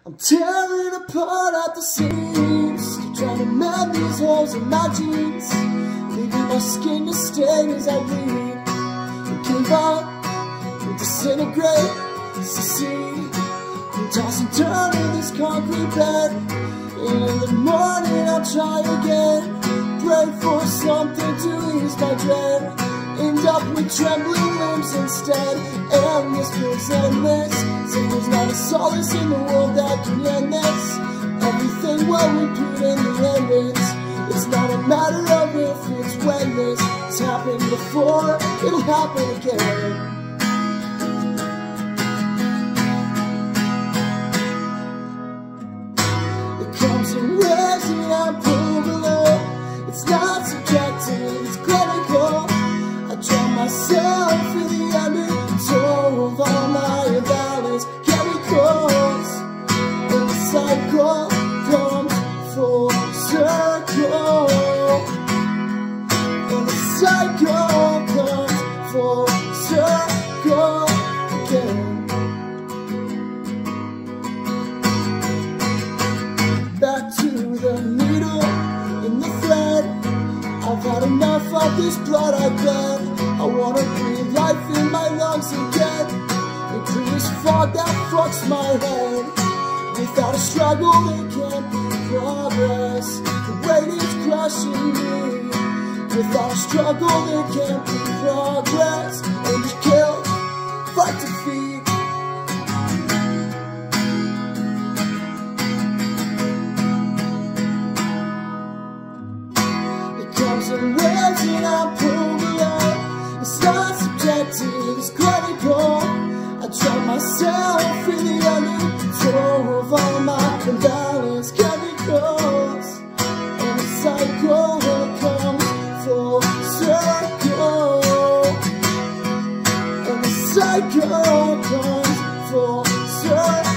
I'm tearing apart at the seams, still trying to mend these holes in my jeans, leaving my skin to stain as I bleed. And give up, and disintegrate, succeed, and toss and turn in this concrete bed. And in the morning I'll try again, pray for something to ease my dread. End up with trembling limbs instead, and this feels endless. So there's not a solace in the world that can end this. Everything will repeat in the end. It's not a matter of if, it's when. This has happened before, it'll happen again. It comes in waves and I pull below. It's not subjective, it's clinical. I drown myself in the undertow of all my imbalanced chemicals, and the cycle comes full circle, and the cycle comes full circle again. Back to the needle in the thread. I've had enough of this blood I bled. I wanna breathe life in my lungs again, and clear this fog that fucks my head. Without a struggle there can't be progress. The weight is crushing me. Without a struggle there can't be progress. And you kill, fight to feed. Comes and waves and I pull below. It's not subjective, it's clinical. I drown myself in the undertow of all my imbalanced chemicals, and the cycle comes full circle, and the cycle comes full circle.